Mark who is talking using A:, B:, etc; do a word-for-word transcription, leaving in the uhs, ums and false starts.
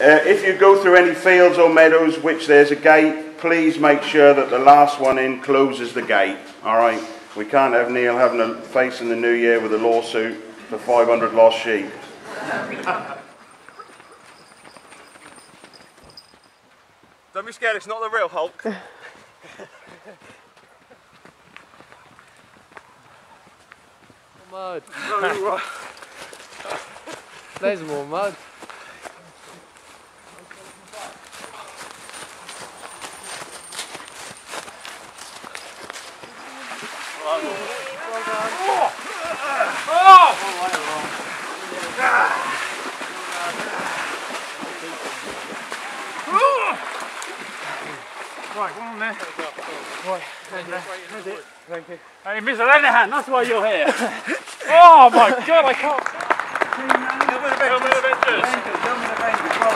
A: Uh, if you go through any fields or meadows which there's a gate, please make sure that the last one in closes the gate. All right, we can't have Neil having a face in the new year with a lawsuit for five hundred lost sheep.
B: Don't be scared, it's not the real Hulk.
C: Mud. There's more mud.
B: Well done. Oh! Oh!
D: Right, one on there. Right, that's it. Thank you.
E: Hey, Mister Lenihan, that's why you're here. Oh my God, I can't.
B: Tell me the Avengers.
D: Tell me the Avengers.